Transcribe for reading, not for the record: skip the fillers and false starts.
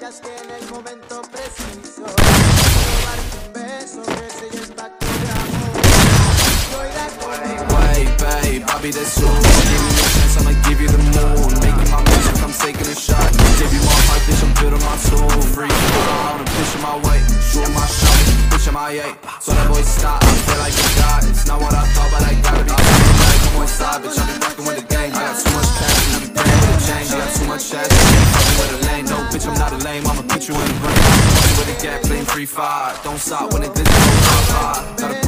fallas que en el momento preciso robarte un beso que selle el pacto de amor. Wait, babe, I'll be there soon. Give me a chance, I'ma give you the moon. Making my music, I'm taking a shot. Give you my heart, bitch, I'm building my soul. Free, on and pushing my way, shooting my shot, pushing my eight. So that boy stop, I feel like a god. It's not what I thought, but I gotta be cool. Like I'm on side, bitch, I be rocking with the gang. I got too much cash, and I be paying with the change. I got too much ass, I ain't fucking with a lane. No, bitch, I'm not a lame, I'ma put you in the ring. Fucking with a gap, playing free fire. Don't stop when it glitches, don't stop. Gotta